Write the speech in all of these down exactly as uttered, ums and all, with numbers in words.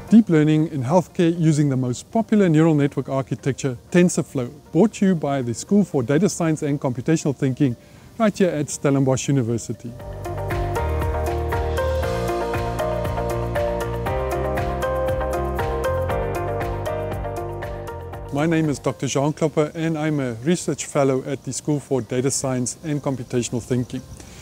Deep Learning in Healthcare using the most popular neural network architecture, TensorFlow, brought to you by the School for Data Science and Computational Thinking right here at Stellenbsoch University. My name is Doctor Jean Klopper and I'm a research fellow at the School for Data Science and Computational Thinking.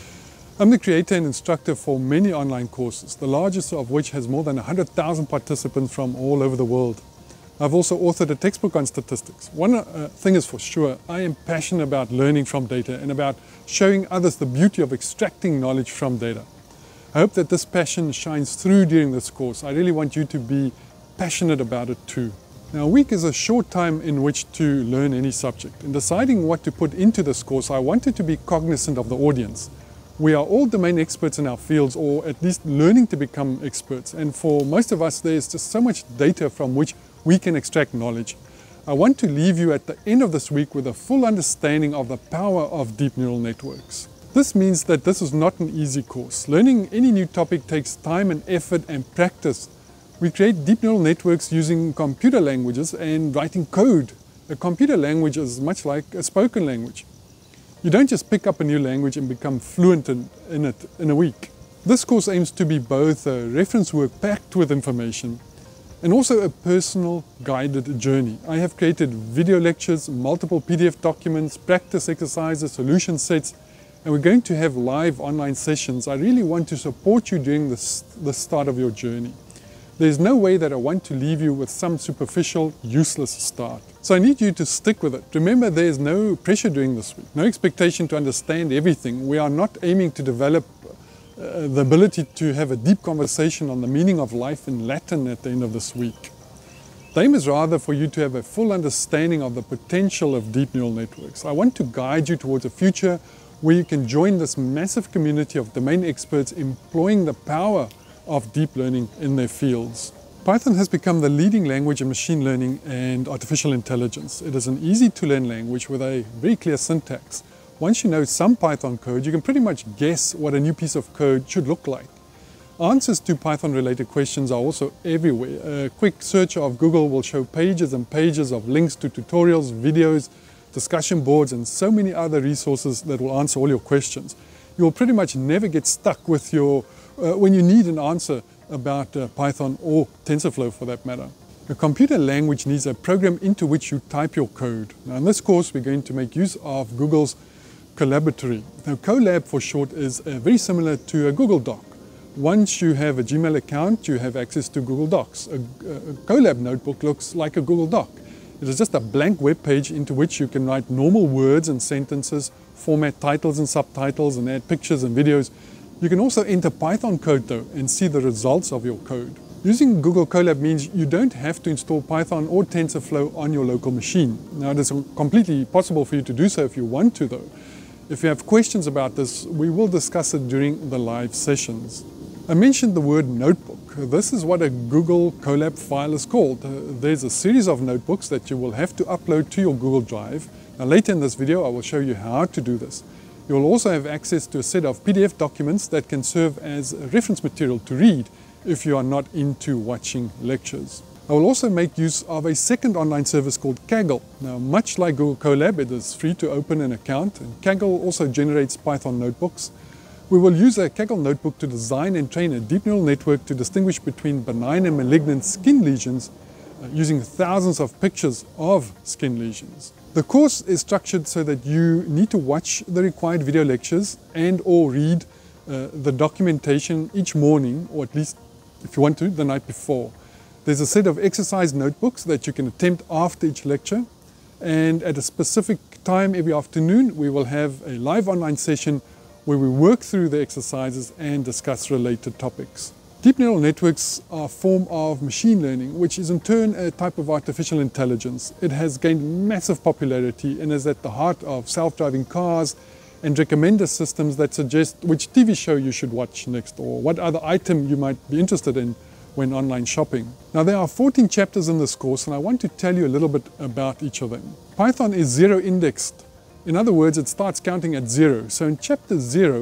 I'm the creator and instructor for many online courses, the largest of which has more than one hundred thousand participants from all over the world. I've also authored a textbook on statistics. One uh, thing is for sure, I am passionate about learning from data and about showing others the beauty of extracting knowledge from data. I hope that this passion shines through during this course. I really want you to be passionate about it too. Now, a week is a short time in which to learn any subject. In deciding what to put into this course, I wanted to be cognizant of the audience. We are all domain experts in our fields, or at least learning to become experts. And for most of us, there's just so much data from which we can extract knowledge. I want to leave you at the end of this week with a full understanding of the power of deep neural networks. This means that this is not an easy course. Learning any new topic takes time and effort and practice. We create deep neural networks using computer languages and writing code. A computer language is much like a spoken language. You don't just pick up a new language and become fluent in, in it in a week. This course aims to be both a reference work packed with information and also a personal guided journey. I have created video lectures, multiple P D F documents, practice exercises, solution sets, and we're going to have live online sessions. I really want to support you during the, the start of your journey. There's no way that I want to leave you with some superficial, useless start. So I need you to stick with it. Remember, there's no pressure during this week, no expectation to understand everything. We are not aiming to develop uh, the ability to have a deep conversation on the meaning of life in Latin at the end of this week. The aim is rather for you to have a full understanding of the potential of deep neural networks. I want to guide you towards a future where you can join this massive community of domain experts employing the power of deep learning in their fields. Python has become the leading language in machine learning and artificial intelligence. It is an easy to learn language with a very clear syntax. Once you know some Python code, you can pretty much guess what a new piece of code should look like. Answers to Python related questions are also everywhere. A quick search of Google will show pages and pages of links to tutorials, videos, discussion boards, and so many other resources that will answer all your questions. You will pretty much never get stuck with your Uh, when you need an answer about uh, Python or TensorFlow for that matter. A computer language needs a program into which you type your code. Now in this course we're going to make use of Google's Collaboratory. Now Colab for short is uh, very similar to a Google Doc. Once you have a Gmail account, you have access to Google Docs. A, a Colab notebook looks like a Google Doc. It is just a blank web page into which you can write normal words and sentences, format titles and subtitles, and add pictures and videos. You can also enter Python code though and see the results of your code. Using Google Colab means you don't have to install Python or TensorFlow on your local machine. Now it is completely possible for you to do so if you want to though. If you have questions about this, we will discuss it during the live sessions. I mentioned the word notebook. This is what a Google Colab file is called. Uh, there's a series of notebooks that you will have to upload to your Google Drive. Now later in this video I will show you how to do this. You will also have access to a set of P D F documents that can serve as reference material to read if you are not into watching lectures. I will also make use of a second online service called Kaggle. Now, much like Google Colab, it is free to open an account, and Kaggle also generates Python notebooks. We will use a Kaggle notebook to design and train a deep neural network to distinguish between benign and malignant skin lesions uh, using thousands of pictures of skin lesions. The course is structured so that you need to watch the required video lectures and or read uh, the documentation each morning, or at least if you want to, the night before. There's a set of exercise notebooks that you can attempt after each lecture, and at a specific time every afternoon we will have a live online session where we work through the exercises and discuss related topics. Deep neural networks are a form of machine learning, which is in turn a type of artificial intelligence. It has gained massive popularity and is at the heart of self-driving cars and recommender systems that suggest which T V show you should watch next or what other item you might be interested in when online shopping. Now there are fourteen chapters in this course and I want to tell you a little bit about each of them. Python is zero indexed. In other words, it starts counting at zero. So in chapter zero,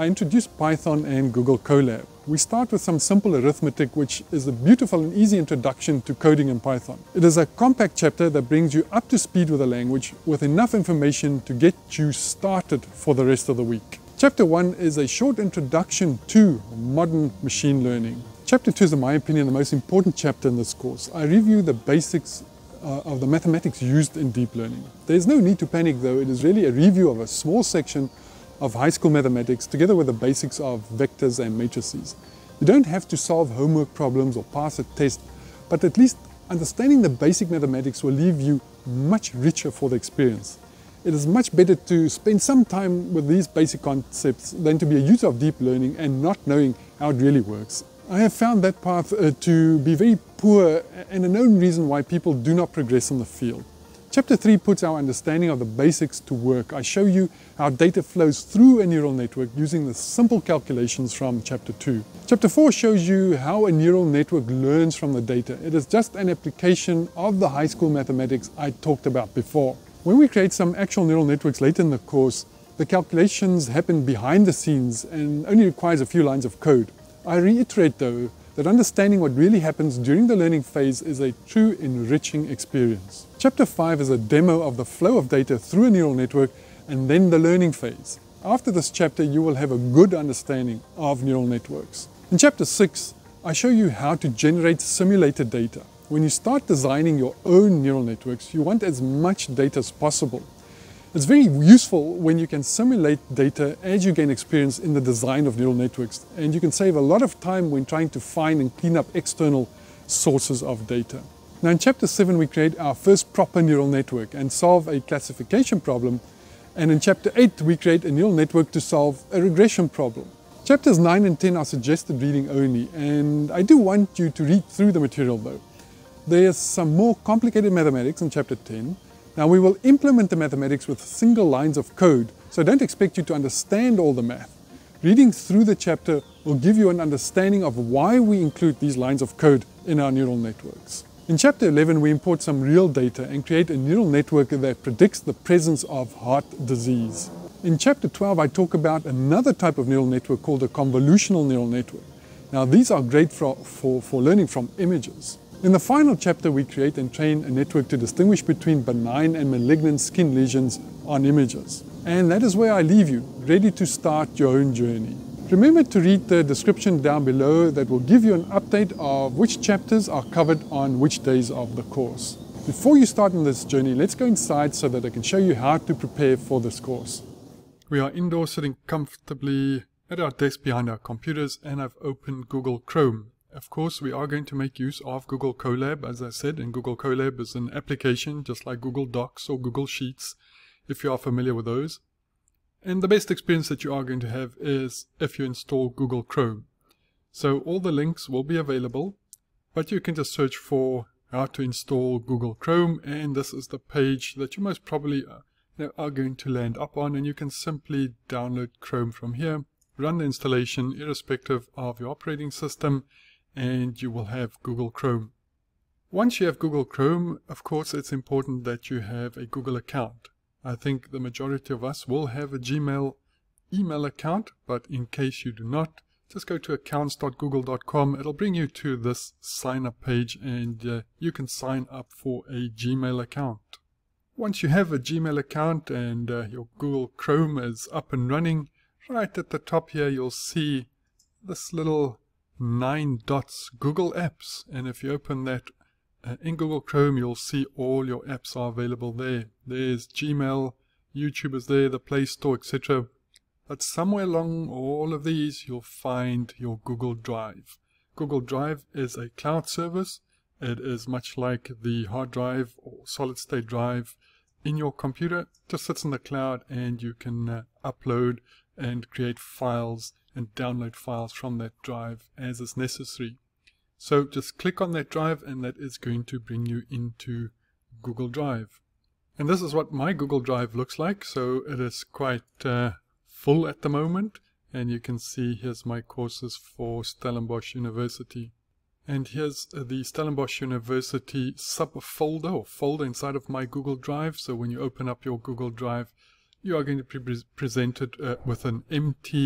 I introduced Python and Google Colab. We start with some simple arithmetic, which is a beautiful and easy introduction to coding in Python. It is a compact chapter that brings you up to speed with the language with enough information to get you started for the rest of the week. Chapter one is a short introduction to modern machine learning. Chapter two is, in my opinion, the most important chapter in this course. I review the basics uh, of the mathematics used in deep learning. There is no need to panic though. It is really a review of a small section of high school mathematics together with the basics of vectors and matrices. You don't have to solve homework problems or pass a test, but at least understanding the basic mathematics will leave you much richer for the experience. It is much better to spend some time with these basic concepts than to be a user of deep learning and not knowing how it really works. I have found that path uh, to be very poor and a known reason why people do not progress in the field. Chapter three puts our understanding of the basics to work. I show you how data flows through a neural network using the simple calculations from Chapter two. Chapter four shows you how a neural network learns from the data. It is just an application of the high school mathematics I talked about before. When we create some actual neural networks later in the course, the calculations happen behind the scenes and only requires a few lines of code. I reiterate though, that understanding what really happens during the learning phase is a true enriching experience. Chapter five is a demo of the flow of data through a neural network and then the learning phase. After this chapter, you will have a good understanding of neural networks. In Chapter six, I show you how to generate simulated data. When you start designing your own neural networks, you want as much data as possible. It's very useful when you can simulate data as you gain experience in the design of neural networks, and you can save a lot of time when trying to find and clean up external sources of data. Now in Chapter seven we create our first proper neural network and solve a classification problem, and in Chapter eight we create a neural network to solve a regression problem. Chapters nine and ten are suggested reading only, and I do want you to read through the material though. There's some more complicated mathematics in Chapter ten. Now we will implement the mathematics with single lines of code, so don't expect you to understand all the math. Reading through the chapter will give you an understanding of why we include these lines of code in our neural networks. In Chapter eleven we import some real data and create a neural network that predicts the presence of heart disease. In Chapter twelve I talk about another type of neural network called a convolutional neural network. Now these are great for, for, for learning from images. In the final chapter, we create and train a network to distinguish between benign and malignant skin lesions on images. And that is where I leave you, ready to start your own journey. Remember to read the description down below that will give you an update of which chapters are covered on which days of the course. Before you start on this journey, let's go inside so that I can show you how to prepare for this course. We are indoors sitting comfortably at our desk behind our computers, and I've opened Google Chrome. Of course, we are going to make use of Google Colab, as I said, and Google Colab is an application just like Google Docs or Google Sheets, if you are familiar with those. And the best experience that you are going to have is if you install Google Chrome. So all the links will be available, but you can just search for how to install Google Chrome, and this is the page that you most probably are, you know, are going to land up on, and you can simply download Chrome from here, run the installation irrespective of your operating system, and you will have Google Chrome. Once you have Google Chrome, of course, it's important that you have a Google account. I think the majority of us will have a Gmail email account, but in case you do not, just go to accounts dot google dot com. It'll bring you to this sign up page, and uh, you can sign up for a Gmail account. Once you have a Gmail account and uh, your Google Chrome is up and running, right at the top here you'll see this little nine dots, Google Apps, and if you open that uh, in Google Chrome, you'll see all your apps are available there. There's Gmail, YouTube is there, the Play Store, et cetera. But somewhere along all of these, you'll find your Google Drive. Google Drive is a cloud service. It is much like the hard drive or solid state drive in your computer. It just sits in the cloud, and you can uh, upload and create files and download files from that drive as is necessary. So just click on that drive, and that is going to bring you into Google Drive. And this is what my Google Drive looks like. So it is quite uh, full at the moment, and you can see here's my courses for Stellenbsoch University. And here's the Stellenbsoch University subfolder or folder inside of my Google Drive. So when you open up your Google Drive, you are going to be pre presented uh, with an empty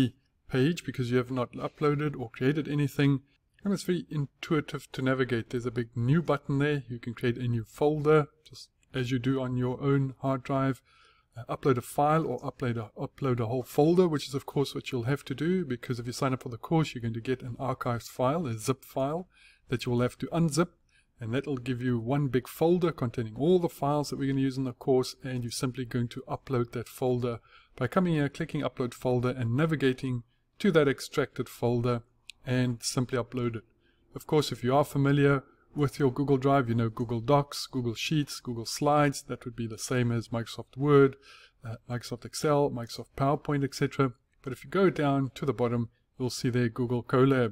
page because you have not uploaded or created anything. And it's very intuitive to navigate. There's a big new button there. You can create a new folder just as you do on your own hard drive. Uh, upload a file or upload a, upload a whole folder, which is of course what you'll have to do, because if you sign up for the course, you're going to get an archived file, a zip file that you will have to unzip, and that will give you one big folder containing all the files that we're going to use in the course, and you're simply going to upload that folder by coming here, clicking upload folder, and navigating to that extracted folder and simply upload it. Of course, if you are familiar with your Google Drive, you know Google Docs, Google Sheets, Google Slides, that would be the same as Microsoft Word, uh, Microsoft Excel, Microsoft PowerPoint, et cetera. But if you go down to the bottom, you'll see there Google Colab.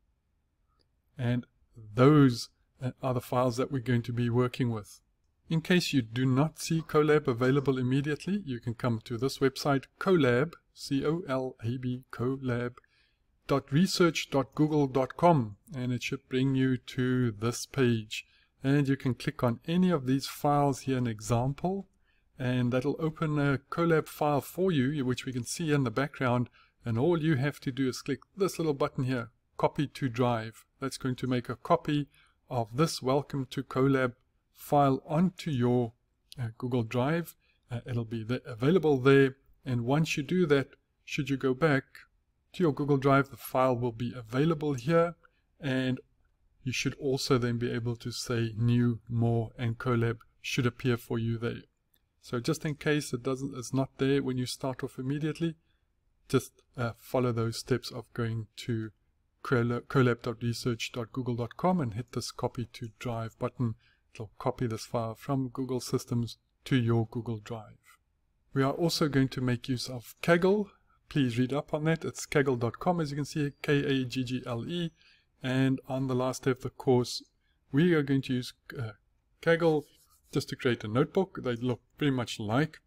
And those are the files that we're going to be working with. In case you do not see Colab available immediately, you can come to this website, Colab, C O L A B, Colab, research dot google dot com, and it should bring you to this page, and you can click on any of these files here, an example, and that'll open a Colab file for you, which we can see in the background, and all you have to do is click this little button here, copy to drive. That's going to make a copy of this Welcome to Colab file onto your uh, Google Drive. Uh, it'll be there, available there, and once you do that, should you go back to your Google Drive, the file will be available here, and you should also then be able to say new, more, and Colab should appear for you there. So just in case it doesn't, it's not there when you start off immediately, just uh, follow those steps of going to colab dot research dot google dot com and hit this copy to drive button. It'll copy this file from Google Systems to your Google Drive. We are also going to make use of Kaggle. Please read up on that. It's kaggle dot com, as you can see, K A G G L E. And on the last day of the course, we are going to use uh, Kaggle just to create a notebook. They look pretty much like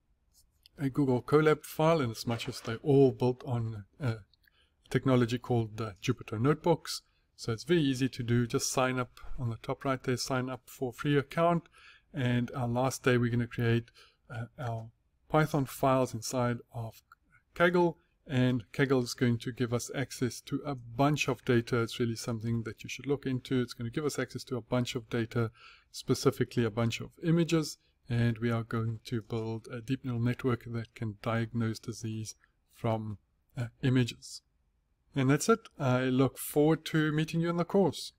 a Google Colab file, in as much as they're all built on uh, technology called uh, Jupyter Notebooks. So it's very easy to do. Just sign up on the top right there, sign up for a free account. And our last day, we're going to create uh, our Python files inside of Kaggle, and Kaggle is going to give us access to a bunch of data. It's really something that you should look into. It's going to give us access to a bunch of data, specifically a bunch of images, and we are going to build a deep neural network that can diagnose disease from uh, images. And that's it. I look forward to meeting you in the course.